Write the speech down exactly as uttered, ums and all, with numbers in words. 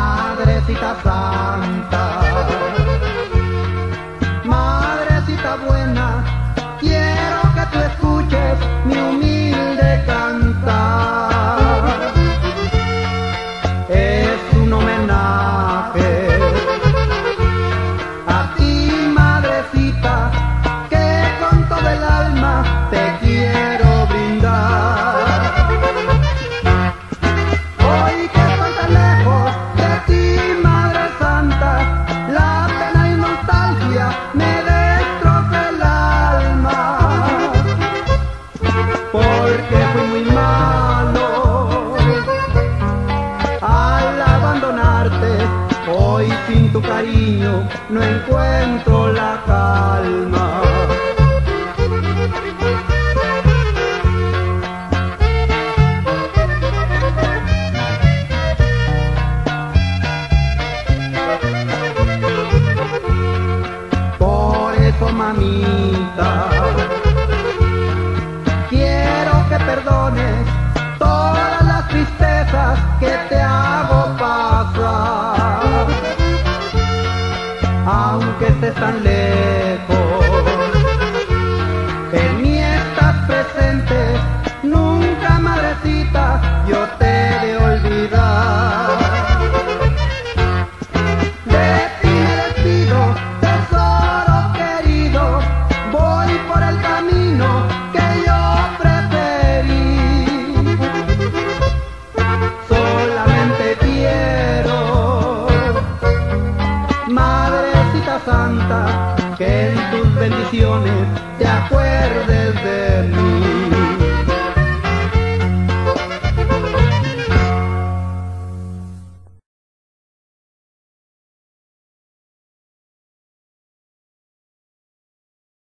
Madrecita Santa, Madrecita buena, quiero que tú escuches mi humilde cantar. Es un homenaje a ti, Madrecita, que con todo el alma te quiero brindar. Hoy que estoy tan lejos de ti, Madre Santa, la pena y nostalgia me destroza el alma, porque fui muy malo al abandonarte. Hoy sin tu cariño no encuentro la calma. Por eso, mamita, quiero que perdones todas las tristezas que te hago pasar. Aunque estés tan lejos, en mí estás presente. Nunca, Madrecita, yo te he de olvidar. De ti me despido, tesoro querido, voy por el camino que yo preferí. Solamente quiero, Madrecita Santa, que en tus bendiciones te acuerdes de mí.